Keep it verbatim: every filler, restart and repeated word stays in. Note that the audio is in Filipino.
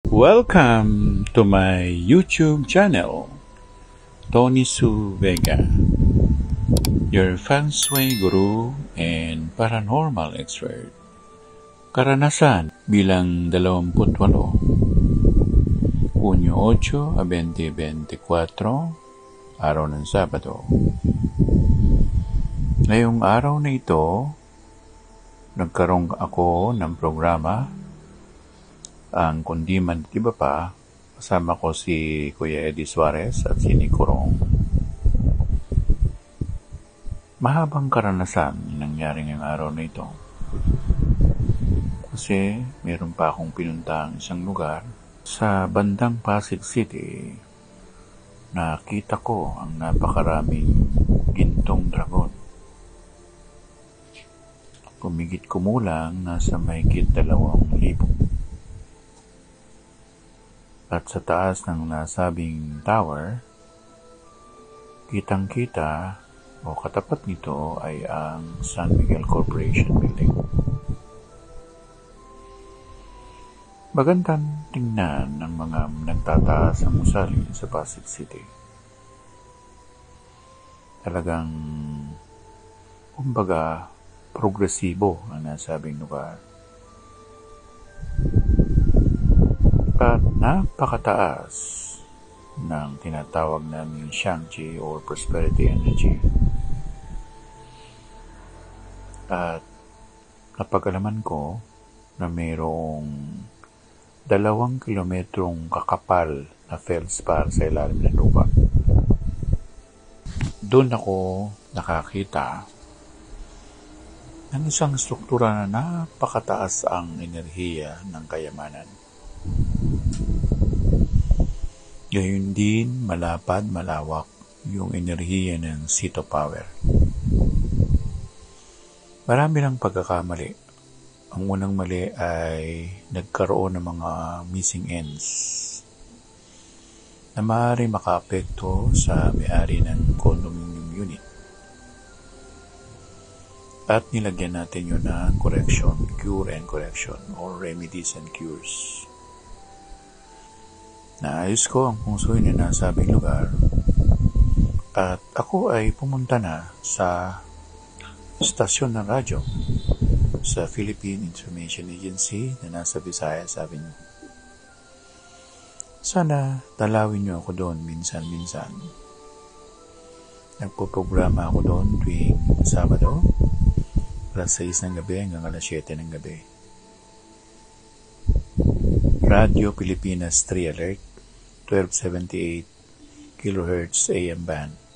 Welcome to my YouTube channel, Tony Su Vega, your feng shui guru and paranormal expert. Karanasan bilang dalawampu't walo, Hunyo eight, twenty twenty-four, araw ng Sabado. Ngayong araw na ito, nagkaroon ako ng programa, ang Kundi Man at Iba Pa, kasama ko si Kuya Eddie Suarez at si Nico Rong. Mahabang karanasan nangyari ngayong araw na ito. Kasi meron pa akong pinuntahang isang lugar sa bandang Pasig City. Nakita ko ang napakaraming gintong dragon. Kumigit kumulang nasa mahigit dalawang libo. At sa taas ng nasabing tower, kitang-kita o katapat nito ay ang San Miguel Corporation Building. Magandang tingnan ng mga nagtataas ang usali sa Pasig City. Talagang, kumbaga, progresibo ang nasabing lugar. At napakataas ng tinatawag namin Shang-Chi or Prosperity Energy. At napag-alaman ko na mayroong dalawang kilometrong kakapal na feldspar sa ilalim ng lupa. Doon ako nakakita ng isang struktura na napakataas ang enerhiya ng kayamanan. Gayon din, malapad, malawak yung enerhiya ng Sito Power. Marami ng pagkakamali. Ang unang mali ay nagkaroon ng mga missing ends na maaari makaapekto sa may-ari ng condominium unit. At nilagyan natin yun ng correction, cure and correction, or remedies and cures. Naayos ko ang feng shui na nasabing lugar at ako ay pumunta na sa stasyon ng radyo sa Philippine Information Agency na nasa Visayas Avenue. Sana dalawin niyo ako doon minsan-minsan. Nagpo-programa ako doon tuwing Sabado, alas sais ng gabi hanggang alas siyete ng gabi. Radio Pilipinas three Alert, twelve seventy-eight kilohertz A M band.